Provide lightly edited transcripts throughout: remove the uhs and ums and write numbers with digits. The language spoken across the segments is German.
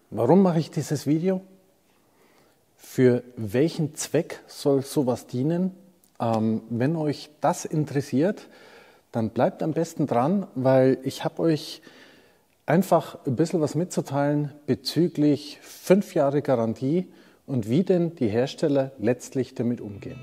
Warum mache ich dieses Video? Für welchen Zweck soll sowas dienen? Wenn euch das interessiert, dann bleibt am besten dran, weil ich habe euch einfach ein bisschen was mitzuteilen bezüglich 5 Jahre Garantie und wie denn die Hersteller letztlich damit umgehen.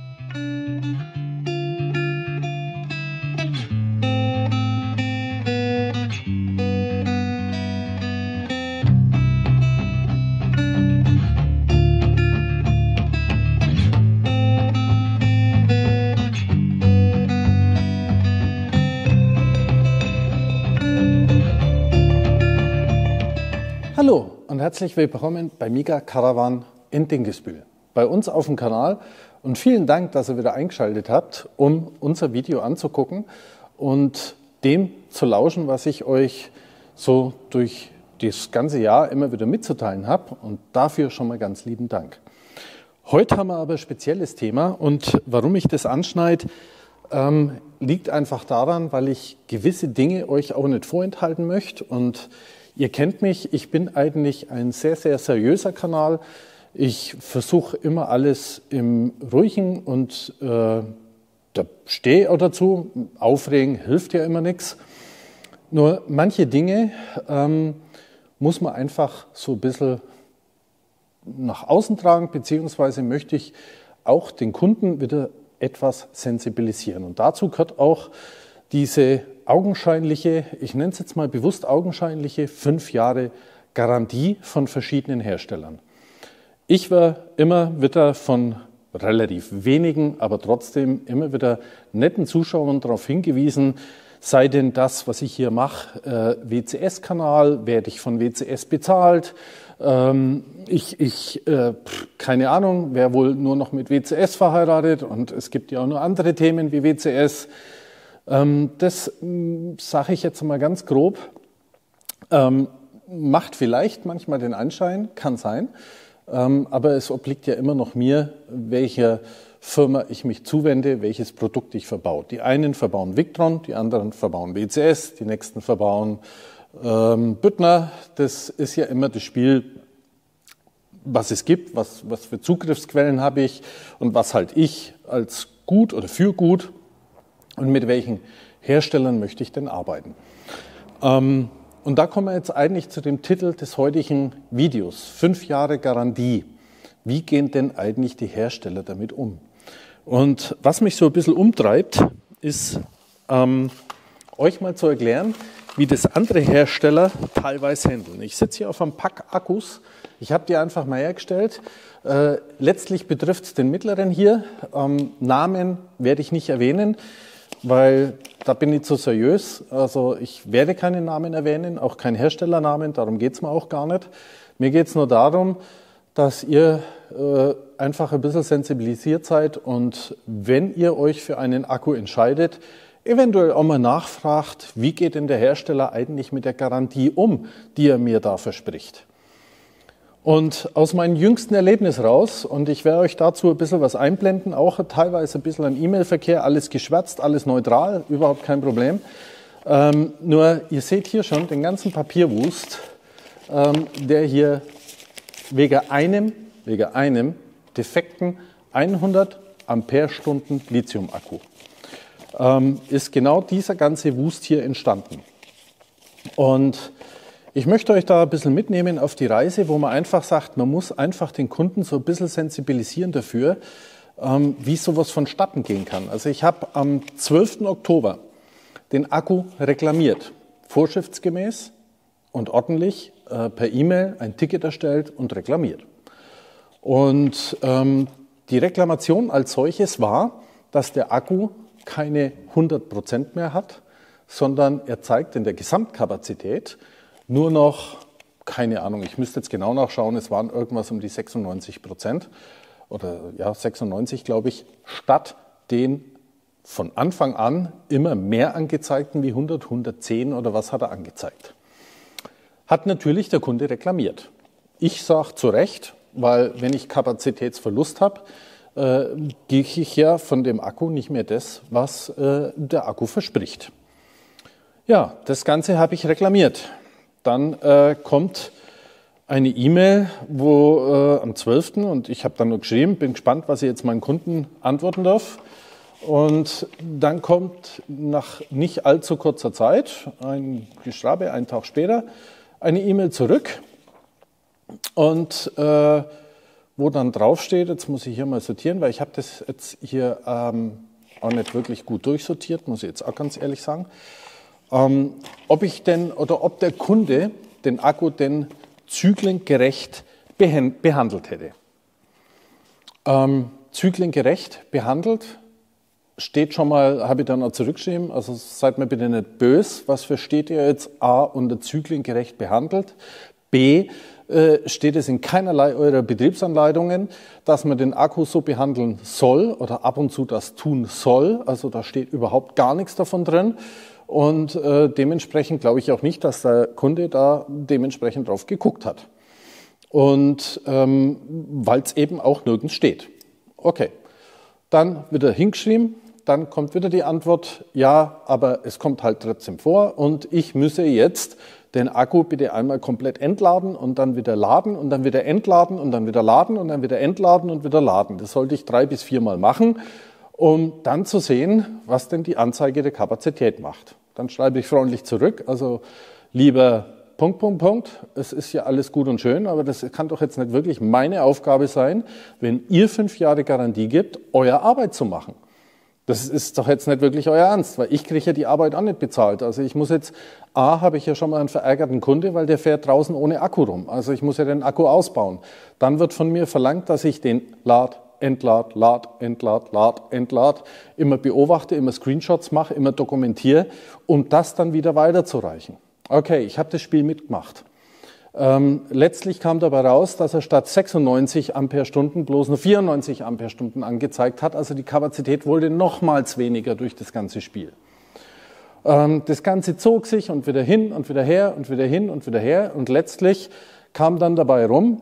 Hallo und herzlich willkommen bei Miga Caravan in Dinkelsbühl, bei uns auf dem Kanal, und vielen Dank, dass ihr wieder eingeschaltet habt, um unser Video anzugucken und dem zu lauschen, was ich euch so durch das ganze Jahr immer wieder mitzuteilen habe, und dafür schon mal ganz lieben Dank. Heute haben wir aber ein spezielles Thema, und warum ich das anschneide, liegt einfach daran, weil ich gewisse Dinge euch auch nicht vorenthalten möchte. Und ihr kennt mich, ich bin eigentlich ein sehr, sehr seriöser Kanal. Ich versuche immer alles im Ruhigen und da stehe auch dazu. Aufregen hilft ja immer nichts. Nur manche Dinge muss man einfach so ein bisschen nach außen tragen, beziehungsweise möchte ich auch den Kunden wieder etwas sensibilisieren. Und dazu gehört auch diese augenscheinliche, ich nenne es jetzt mal bewusst augenscheinliche, 5 Jahre Garantie von verschiedenen Herstellern. Ich war immer wieder von relativ wenigen, aber trotzdem immer wieder netten Zuschauern darauf hingewiesen, sei denn das, was ich hier mache, WCS-Kanal, werde ich von WCS bezahlt, keine Ahnung, wer wohl nur noch mit WCS verheiratet, und es gibt ja auch noch andere Themen wie WCS. Das sage ich jetzt mal ganz grob, macht vielleicht manchmal den Anschein, kann sein, aber es obliegt ja immer noch mir, welcher Firma ich mich zuwende, welches Produkt ich verbaue. Die einen verbauen Victron, die anderen verbauen WCS, die nächsten verbauen Büttner. Das ist ja immer das Spiel, was es gibt, was für Zugriffsquellen habe ich und was halte ich als gut oder für gut und mit welchen Herstellern möchte ich denn arbeiten. Und da kommen wir jetzt eigentlich zu dem Titel des heutigen Videos, 5 Jahre Garantie. Wie gehen denn eigentlich die Hersteller damit um? Und was mich so ein bisschen umtreibt, ist euch mal zu erklären, wie das andere Hersteller teilweise handeln. Ich sitze hier auf einem Pack Akkus. Ich habe die einfach mal hergestellt. Letztlich betrifft es den mittleren hier. Namen werde ich nicht erwähnen, weil da bin ich zu seriös. Also ich werde keine Namen erwähnen, auch keinen Herstellernamen, darum geht es mir auch gar nicht. Mir geht es nur darum, dass ihr einfach ein bisschen sensibilisiert seid, und wenn ihr euch für einen Akku entscheidet, eventuell auch mal nachfragt, wie geht denn der Hersteller eigentlich mit der Garantie um, die er mir da verspricht. Und aus meinem jüngsten Erlebnis raus, und ich werde euch dazu ein bisschen was einblenden, auch teilweise ein bisschen an E-Mail-Verkehr, alles geschwärzt, alles neutral, überhaupt kein Problem. Nur ihr seht hier schon den ganzen Papierwust, der hier wegen einem defekten 100 Ampere-Stunden Lithium-Akku ist genau dieser ganze Wust hier entstanden. Und ich möchte euch da ein bisschen mitnehmen auf die Reise, wo man einfach sagt, man muss einfach den Kunden so ein bisschen sensibilisieren dafür, wie sowas vonstatten gehen kann. Also ich habe am 12. Oktober den Akku reklamiert, vorschriftsgemäß und ordentlich per E-Mail ein Ticket erstellt und reklamiert. Und die Reklamation als solches war, dass der Akku keine 100% mehr hat, sondern er zeigt in der Gesamtkapazität nur noch, keine Ahnung, ich müsste jetzt genau nachschauen, es waren irgendwas um die 96% oder ja 96, glaube ich, statt den von Anfang an immer mehr angezeigten wie 100, 110 oder was hat er angezeigt. Hat natürlich der Kunde reklamiert. Ich sage zu Recht, weil wenn ich Kapazitätsverlust habe, gehe ich ja von dem Akku nicht mehr das, was der Akku verspricht. Ja, das Ganze habe ich reklamiert. Dann kommt eine E-Mail, wo am 12. und ich habe dann nur geschrieben, bin gespannt, was ich jetzt meinen Kunden antworten darf. Und dann kommt nach nicht allzu kurzer Zeit, ein Geschrabe, einen Tag später, eine E-Mail zurück und wo dann draufsteht, jetzt muss ich hier mal sortieren, weil ich habe das jetzt hier auch nicht wirklich gut durchsortiert, muss ich jetzt auch ganz ehrlich sagen, ob ich denn oder ob der Kunde den Akku denn zyklengerecht behandelt hätte. Zyklengerecht behandelt steht schon mal, habe ich dann auch zurückgeschrieben, also seid mir bitte nicht böse, was versteht ihr jetzt A unter zyklengerecht behandelt? B, steht es in keinerlei eurer Betriebsanleitungen, dass man den Akku so behandeln soll oder ab und zu das tun soll, also da steht überhaupt gar nichts davon drin. Und dementsprechend glaube ich auch nicht, dass der Kunde da dementsprechend drauf geguckt hat. Und weil es eben auch nirgends steht. Okay, dann wieder hingeschrieben, dann kommt wieder die Antwort, ja, aber es kommt halt trotzdem vor und ich müsse jetzt den Akku bitte einmal komplett entladen und dann wieder laden und dann wieder entladen und dann wieder laden und dann wieder entladen und wieder laden. Das sollte ich 3 bis 4 Mal machen, um dann zu sehen, was denn die Anzeige der Kapazität macht. Dann schreibe ich freundlich zurück, also lieber Punkt, es ist ja alles gut und schön, aber das kann doch jetzt nicht wirklich meine Aufgabe sein, wenn ihr 5 Jahre Garantie gebt, eure Arbeit zu machen. Das ist doch jetzt nicht wirklich euer Ernst, weil ich kriege ja die Arbeit auch nicht bezahlt. Also ich muss jetzt, habe ich ja schon mal einen verärgerten Kunde, weil der fährt draußen ohne Akku rum. Also ich muss ja den Akku ausbauen. Dann wird von mir verlangt, dass ich den Lad, Entlad, immer beobachte, immer Screenshots mache, immer dokumentiere, um das dann wieder weiterzureichen. Okay, ich habe das Spiel mitgemacht. Letztlich kam dabei raus, dass er statt 96 Ampere-Stunden bloß nur 94 Ampere-Stunden angezeigt hat. Also die Kapazität wurde nochmals weniger durch das ganze Spiel. Das Ganze zog sich und wieder hin und wieder her und wieder hin und wieder her. Und letztlich kam dann dabei rum,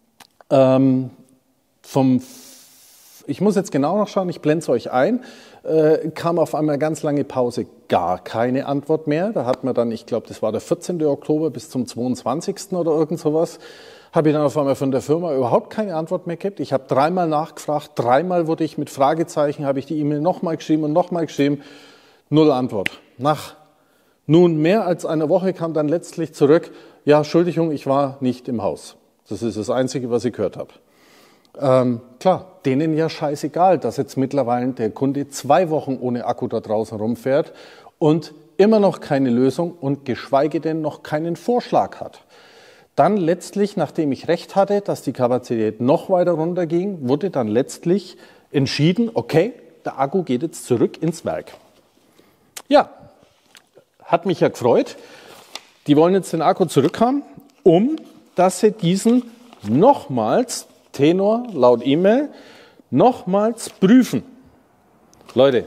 ich muss jetzt genau nachschauen, ich blende es euch ein, kam auf einmal ganz lange Pause, gar keine Antwort mehr. Da hat man dann, ich glaube, das war der 14. Oktober bis zum 22. oder irgend sowas, habe ich dann auf einmal von der Firma überhaupt keine Antwort mehr gehabt. Ich habe 3-mal nachgefragt, 3-mal wurde ich mit Fragezeichen, habe ich die E-Mail nochmal geschrieben und nochmal geschrieben, 0 Antwort. Nach nun mehr als einer Woche kam dann letztlich zurück, ja, Entschuldigung, ich war nicht im Haus. Das ist das Einzige, was ich gehört habe. Klar, denen ja scheißegal, dass jetzt mittlerweile der Kunde 2 Wochen ohne Akku da draußen rumfährt und immer noch keine Lösung und geschweige denn noch keinen Vorschlag hat. Dann letztlich, nachdem ich recht hatte, dass die Kapazität noch weiter runterging, wurde dann letztlich entschieden, okay, der Akku geht jetzt zurück ins Werk. Ja, hat mich ja gefreut. Die wollen jetzt den Akku zurückhaben, dass sie diesen nochmals Tenor, laut E-Mail, nochmals prüfen. Leute,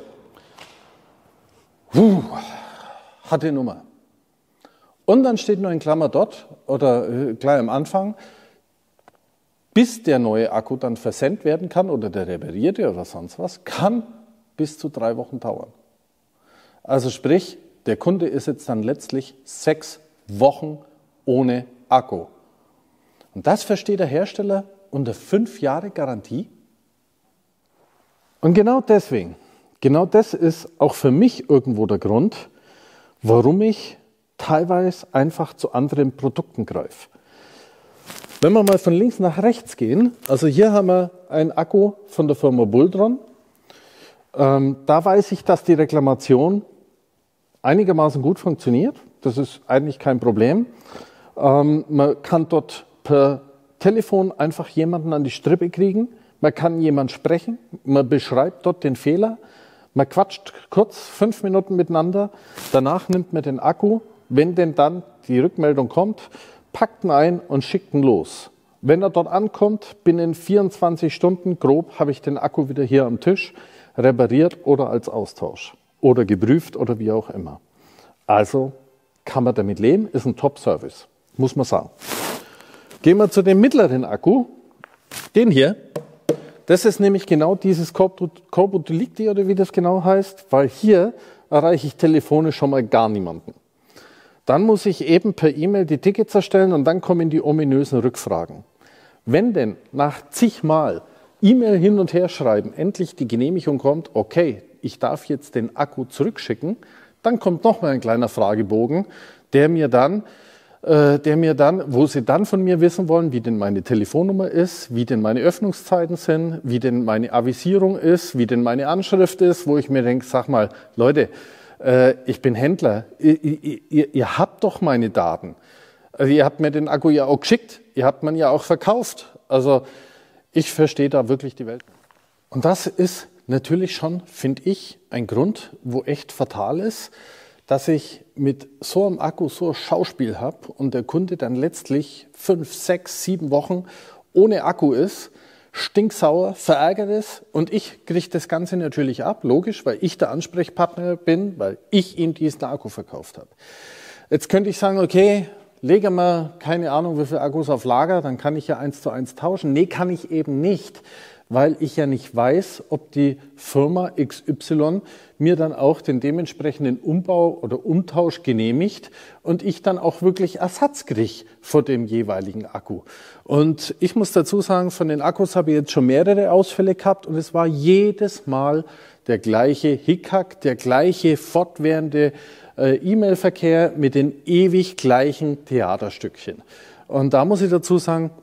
harte Nummer. Und dann steht nur in Klammer dort, oder gleich am Anfang, bis der neue Akku dann versendet werden kann, oder der reparierte oder sonst was, kann bis zu 3 Wochen dauern. Also sprich, der Kunde ist jetzt dann letztlich 6 Wochen ohne Akku. Und das versteht der Hersteller unter 5 Jahre Garantie? Und genau deswegen, genau das ist auch für mich irgendwo der Grund, warum ich teilweise einfach zu anderen Produkten greife. Wenn wir mal von links nach rechts gehen, also hier haben wir einen Akku von der Firma Buldron. Da weiß ich, dass die Reklamation einigermaßen gut funktioniert. Das ist eigentlich kein Problem. Man kann dort per Telefon einfach jemanden an die Strippe kriegen. Man kann jemand sprechen. Man beschreibt dort den Fehler. Man quatscht kurz 5 Minuten miteinander. Danach nimmt man den Akku. Wenn denn dann die Rückmeldung kommt, packt ihn ein und schickt ihn los. Wenn er dort ankommt, binnen 24 Stunden grob habe ich den Akku wieder hier am Tisch, repariert oder als Austausch oder geprüft oder wie auch immer. Also kann man damit leben, ist ein Top-Service, muss man sagen. Gehen wir zu dem mittleren Akku, den hier. Das ist nämlich genau dieses Corpus Delicti oder wie das genau heißt, weil hier erreiche ich telefonisch schon mal gar niemanden. Dann muss ich eben per E-Mail die Tickets erstellen und dann kommen die ominösen Rückfragen. Wenn denn nach zigmal E-Mail hin und her schreiben, endlich die Genehmigung kommt, okay, ich darf jetzt den Akku zurückschicken, dann kommt nochmal ein kleiner Fragebogen, der mir dann, wo Sie dann von mir wissen wollen, wie denn meine Telefonnummer ist, wie denn meine Öffnungszeiten sind, wie denn meine Avisierung ist, wie denn meine Anschrift ist, wo ich mir denke, sag mal, Leute, ich bin Händler, ihr habt doch meine Daten. Also ihr habt mir den Akku ja auch geschickt, ihr habt man ja auch verkauft. Also ich verstehe da wirklich die Welt. Und das ist natürlich schon, finde ich, ein Grund, wo echt fatal ist, dass ich mit so einem Akku so ein Schauspiel habe und der Kunde dann letztlich 5, 6, 7 Wochen ohne Akku ist, stinksauer, verärgert ist und ich kriege das Ganze natürlich ab, logisch, weil ich der Ansprechpartner bin, weil ich ihm diesen Akku verkauft habe. Jetzt könnte ich sagen, okay, lege mal keine Ahnung wie viele Akkus auf Lager, dann kann ich ja 1:1 tauschen. Nee, kann ich eben nicht, weil ich ja nicht weiß, ob die Firma XY mir dann auch den dementsprechenden Umbau oder Umtausch genehmigt und ich dann auch wirklich Ersatz kriege vor dem jeweiligen Akku. Und ich muss dazu sagen, von den Akkus habe ich jetzt schon mehrere Ausfälle gehabt und es war jedes Mal der gleiche Hickhack, der gleiche fortwährende E-Mail-Verkehr mit den ewig gleichen Theaterstückchen. Und da muss ich dazu sagen,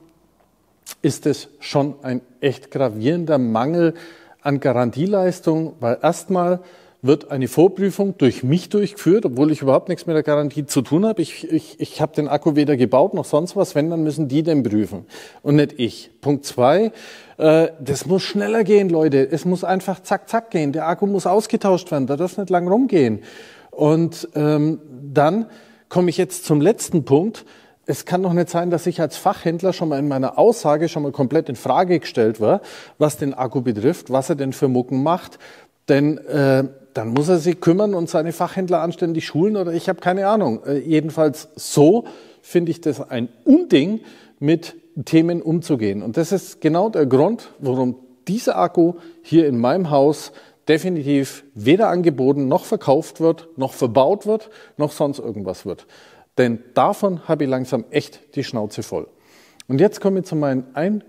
ist es schon ein echt gravierender Mangel an Garantieleistung, weil erstmal wird eine Vorprüfung durch mich durchgeführt, obwohl ich überhaupt nichts mit der Garantie zu tun habe. Ich habe den Akku weder gebaut noch sonst was. Wenn, dann müssen die den prüfen und nicht ich. Punkt 2, das muss schneller gehen, Leute. Es muss einfach zack, zack gehen. Der Akku muss ausgetauscht werden. Da darf nicht lang rumgehen. Und dann komme ich jetzt zum letzten Punkt. Es kann doch nicht sein, dass ich als Fachhändler schon mal in meiner Aussage schon mal komplett in Frage gestellt war, was den Akku betrifft, was er denn für Mucken macht. Denn dann muss er sich kümmern und seine Fachhändler anständig schulen oder ich habe keine Ahnung. Jedenfalls so finde ich das ein Unding, mit Themen umzugehen. Und das ist genau der Grund, warum dieser Akku hier in meinem Haus definitiv weder angeboten noch verkauft wird, noch verbaut wird, noch sonst irgendwas wird. Denn davon habe ich langsam echt die Schnauze voll. Und jetzt komme ich zu meinem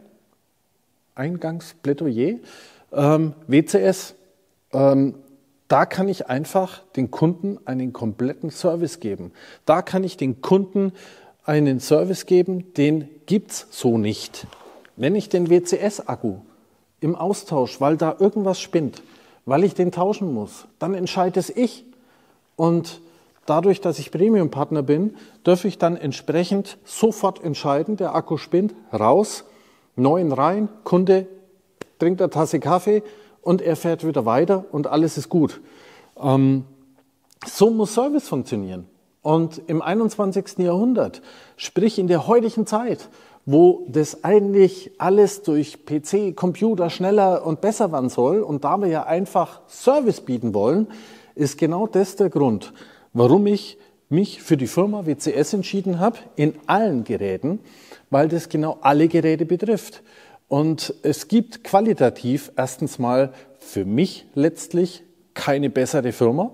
Eingangsplädoyer. WCS. Da kann ich einfach den Kunden einen kompletten Service geben. Da kann ich den Kunden einen Service geben, den gibt's so nicht. Wenn ich den WCS-Akku im Austausch, weil da irgendwas spinnt, weil ich den tauschen muss, dann entscheide es ich. Und dadurch, dass ich Premium-Partner bin, darf ich dann entsprechend sofort entscheiden, der Akku spinnt, raus, neuen rein, Kunde trinkt eine Tasse Kaffee und er fährt wieder weiter und alles ist gut. So muss Service funktionieren. Und im 21. Jahrhundert, sprich in der heutigen Zeit, wo das eigentlich alles durch PC, Computer schneller und besser werden soll und da wir ja einfach Service bieten wollen, ist genau das der Grund, warum ich mich für die Firma WCS entschieden habe, in allen Geräten, weil das genau alle Geräte betrifft. Und es gibt qualitativ erstens mal für mich letztlich keine bessere Firma.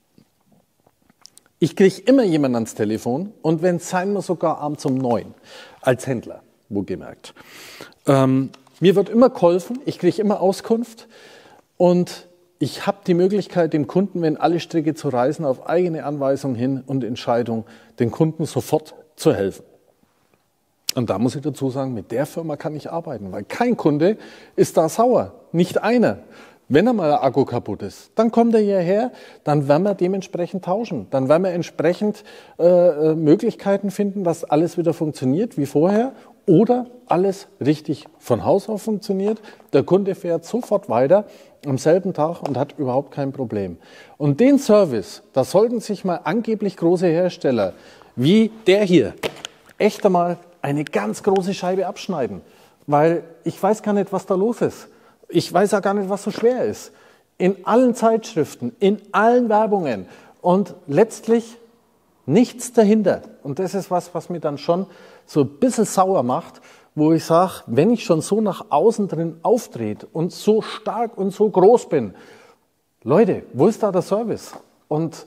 Ich kriege immer jemanden ans Telefon und wenn es sein muss, sogar abends um 9, als Händler, wohlgemerkt. Mir wird immer geholfen, ich kriege immer Auskunft und ich habe die Möglichkeit, dem Kunden, wenn alle Stricke zu reißen, auf eigene Anweisung hin und Entscheidung, den Kunden sofort zu helfen. Und da muss ich dazu sagen, mit der Firma kann ich arbeiten, weil kein Kunde ist da sauer, nicht einer. Wenn einmal der Akku kaputt ist, dann kommt er hierher, dann werden wir dementsprechend tauschen. Dann werden wir entsprechend Möglichkeiten finden, dass alles wieder funktioniert wie vorher oder alles richtig von Haus aus funktioniert. Der Kunde fährt sofort weiter am selben Tag und hat überhaupt kein Problem. Und den Service, da sollten sich mal angeblich große Hersteller wie der hier echt einmal eine ganz große Scheibe abschneiden, weil ich weiß gar nicht, was da los ist. Ich weiß auch gar nicht, was so schwer ist. In allen Zeitschriften, in allen Werbungen und letztlich nichts dahinter. Und das ist was mir dann schon so ein bisschen sauer macht, wo ich sage, wenn ich schon so nach außen drin auftrete und so stark und so groß bin, Leute, wo ist da der Service? Und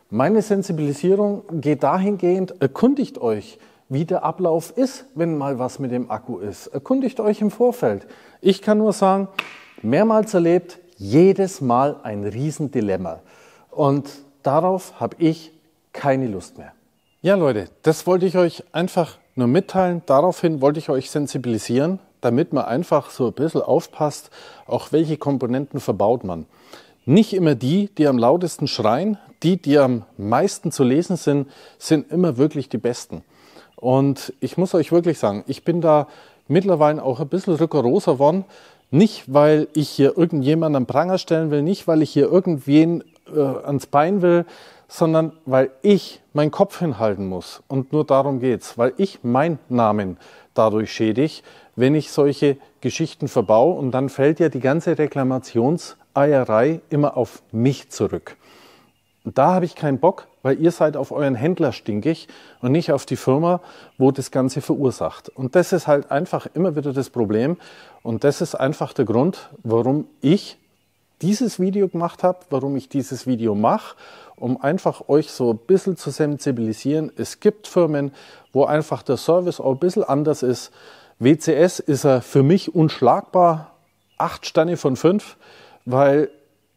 Meine Sensibilisierung geht dahingehend, erkundigt euch, wie der Ablauf ist, wenn mal was mit dem Akku ist. Erkundigt euch im Vorfeld. Ich kann nur sagen, mehrmals erlebt, jedes Mal ein Riesendilemma. Und darauf habe ich keine Lust mehr. Ja Leute, das wollte ich euch einfach nur mitteilen. Daraufhin wollte ich euch sensibilisieren, damit man einfach so ein bisschen aufpasst, auch welche Komponenten verbaut man. Nicht immer die am lautesten schreien, die am meisten zu lesen sind immer wirklich die besten. Und ich muss euch wirklich sagen, ich bin da mittlerweile auch ein bisschen rigoroser geworden. Nicht, weil ich hier irgendjemanden am Pranger stellen will, nicht, weil ich hier irgendwen ans Bein will, sondern weil ich meinen Kopf hinhalten muss. Und nur darum geht's, weil ich meinen Namen dadurch schädige, wenn ich solche Geschichten verbaue. Und dann fällt ja die ganze Reklamationseierei immer auf mich zurück. Und da habe ich keinen Bock, weil ihr seid auf euren Händler stinkig und nicht auf die Firma, wo das Ganze verursacht. Und das ist halt einfach immer wieder das Problem. Und das ist einfach der Grund, warum ich dieses Video gemacht habe, warum ich dieses Video mache, um einfach euch so ein bisschen zu sensibilisieren. Es gibt Firmen, wo einfach der Service auch ein bisschen anders ist. WCS ist er für mich unschlagbar, 8 Sterne von 5, weil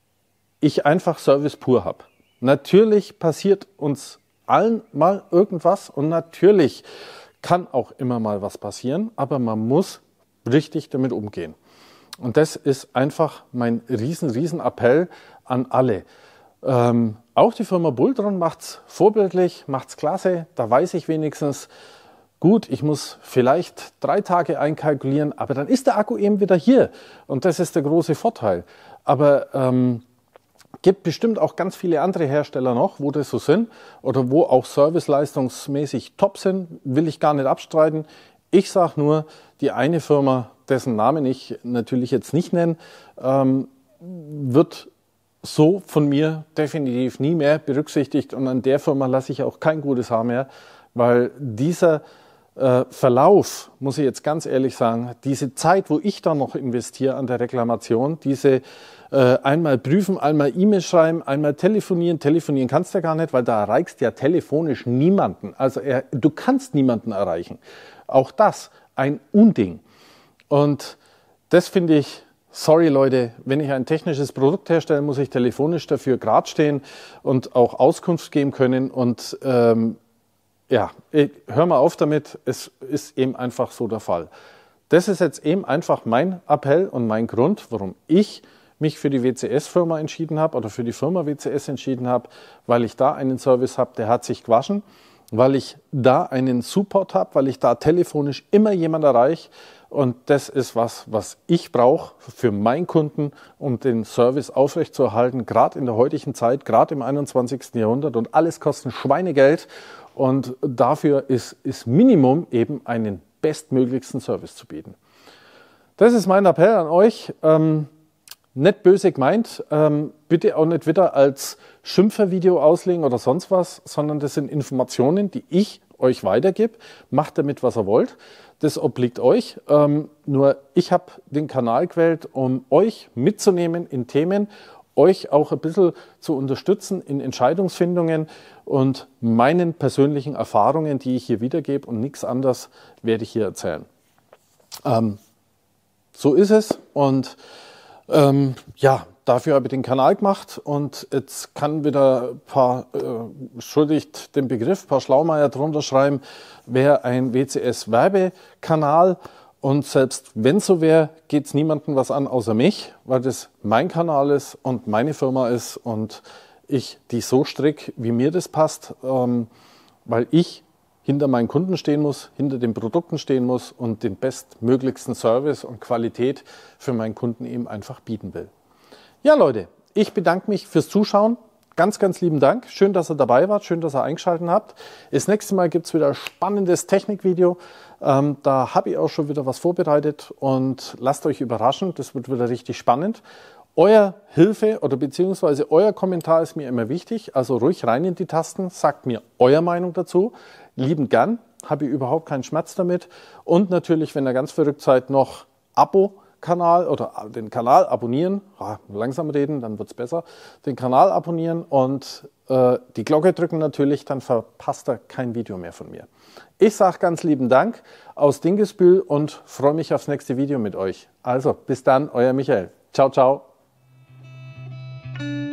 ich einfach Service pur habe. Natürlich passiert uns allen mal irgendwas und natürlich kann auch immer mal was passieren, aber man muss richtig damit umgehen. Und das ist einfach mein riesen Appell an alle. Auch die Firma Bultron macht es vorbildlich, macht es klasse, da weiß ich wenigstens, gut, ich muss vielleicht 3 Tage einkalkulieren, aber dann ist der Akku eben wieder hier und das ist der große Vorteil. Aber gibt bestimmt auch ganz viele andere Hersteller noch, wo das so sind oder wo auch serviceleistungsmäßig top sind, will ich gar nicht abstreiten. Ich sage nur, die eine Firma, dessen Namen ich natürlich jetzt nicht nenne, wird so von mir definitiv nie mehr berücksichtigt und an der Firma lasse ich auch kein gutes Haar mehr, weil dieser Verlauf, muss ich jetzt ganz ehrlich sagen, diese Zeit, wo ich da noch investiere an der Reklamation, diese einmal prüfen, einmal E-Mail schreiben, einmal telefonieren kannst du ja gar nicht, weil da erreichst du ja telefonisch niemanden. Also du kannst niemanden erreichen. Auch das ein Unding. Und das finde ich, sorry Leute, wenn ich ein technisches Produkt herstelle, muss ich telefonisch dafür gerade stehen und auch Auskunft geben können. Und ja, hör mal auf damit, es ist eben einfach so der Fall. Das ist jetzt eben einfach mein Appell und mein Grund, warum ich mich für die WCS-Firma entschieden habe oder für die Firma WCS entschieden habe, weil ich da einen Service habe, der hat sich gewaschen, weil ich da einen Support habe, weil ich da telefonisch immer jemand erreiche. Und das ist was ich brauche für meinen Kunden, um den Service aufrechtzuerhalten, gerade in der heutigen Zeit, gerade im 21. Jahrhundert. Und alles kostet Schweinegeld. Und dafür ist Minimum eben einen bestmöglichsten Service zu bieten. Das ist mein Appell an euch. Nicht böse gemeint, bitte auch nicht wieder als Schimpfervideo auslegen oder sonst was, sondern das sind Informationen, die ich euch weitergebe. Macht damit, was ihr wollt. Das obliegt euch. Nur ich habe den Kanal gewählt, um euch mitzunehmen in Themen, euch auch ein bisschen zu unterstützen in Entscheidungsfindungen und meinen persönlichen Erfahrungen, die ich hier wiedergebe und nichts anderes werde ich hier erzählen. So ist es und ja, dafür habe ich den Kanal gemacht und jetzt kann wieder ein paar, entschuldigt den Begriff, ein paar Schlaumeier drunter schreiben, wäre ein WCS-Werbekanal und selbst wenn so wäre, geht es niemandem was an außer mich, weil das mein Kanal ist und meine Firma ist und ich die so stricke, wie mir das passt, weil ich hinter meinen Kunden stehen muss, hinter den Produkten stehen muss und den bestmöglichsten Service und Qualität für meinen Kunden eben einfach bieten will. Ja Leute, ich bedanke mich fürs Zuschauen. Ganz lieben Dank. Schön, dass ihr dabei wart, schön, dass ihr eingeschaltet habt. Das nächste Mal gibt es wieder ein spannendes Technikvideo. Da habe ich auch schon wieder was vorbereitet und lasst euch überraschen, das wird wieder richtig spannend. Euer Hilfe oder beziehungsweise euer Kommentar ist mir immer wichtig, also ruhig rein in die Tasten, sagt mir eure Meinung dazu. Liebend gern, habe ich überhaupt keinen Schmerz damit. Und natürlich, wenn ihr ganz verrückt seid, noch Abo, YouTube-Kanal oder den Kanal abonnieren. Langsam reden, dann wird es besser. Den Kanal abonnieren und die Glocke drücken natürlich, dann verpasst ihr kein Video mehr von mir. Ich sage ganz lieben Dank aus Dingesbühl und freue mich aufs nächste Video mit euch. Also, bis dann, euer Michael. Ciao, ciao.